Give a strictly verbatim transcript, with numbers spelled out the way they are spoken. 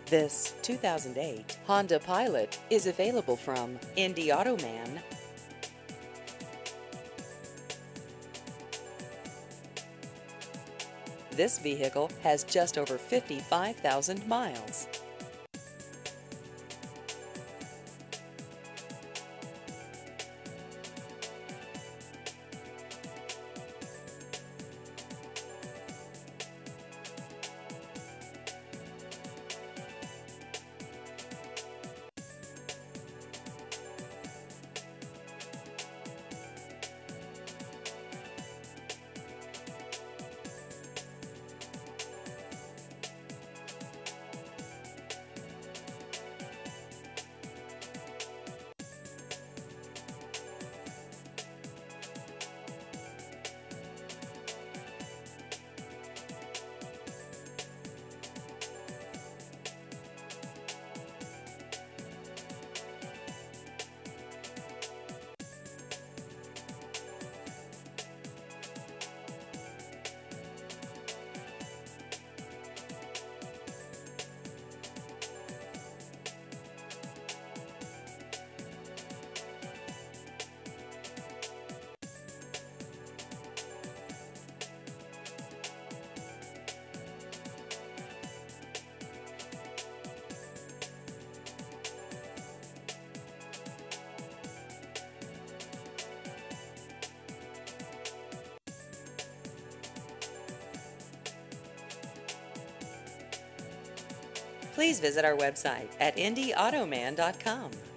This two thousand eight Honda Pilot is available from Indy Automan. This vehicle has just over fifty-five thousand miles. Please visit our website at indy automan dot com.